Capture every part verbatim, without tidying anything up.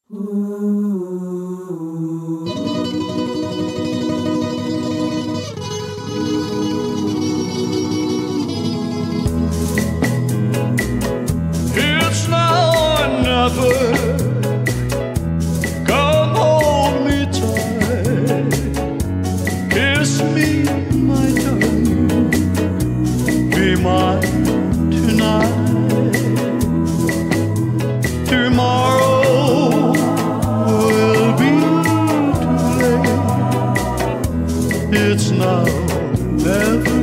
It's now or never. Come hold me tight. Kiss me, my darling. Be mine tonight. Tomorrow will be too late. It's now or never.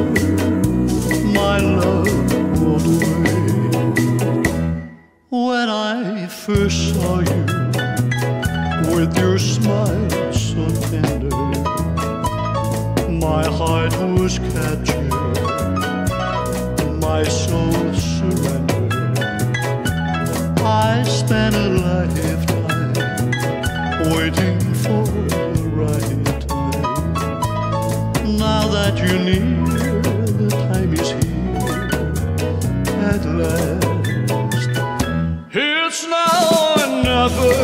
My love won't wait. When I first saw you, with your smile so tender, my heart was captured, my soul surrendered. I spent a lifetime waiting for the right time. Now that you're near, the time is here at last. It's now or never.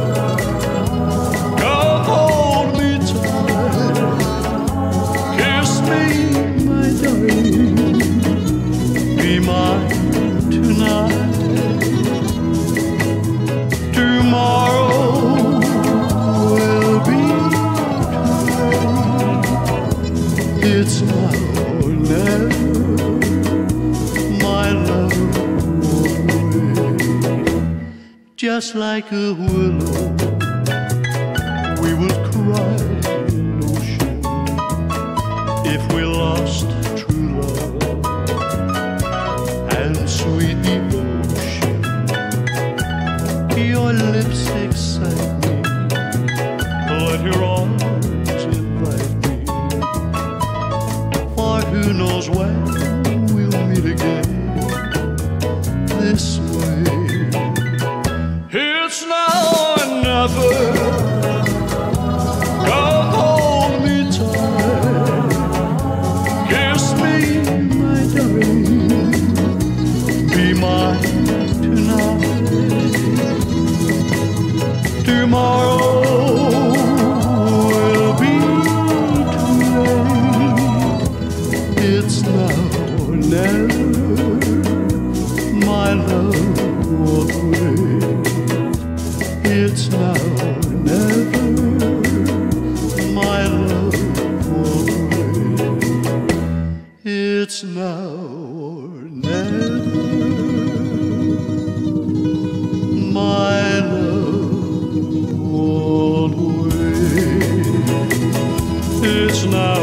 Come hold me tight. Kiss me, my darling. Be mine tonight. Tomorrow will be too late. It's now or never. My love won't wait. Just like a willow, we would cry in ocean if we lost true love and sweet devotion. Your lips excite me, let your arms invite me, for who knows when we'll meet again this way. It's now or never. Come hold me tight. Kiss me, my darling. Be mine tonight. Tomorrow will be too late. It's now or never. My love won't wait. It's now or never. My love won't wait. It's now or never. My love won't wait. It's now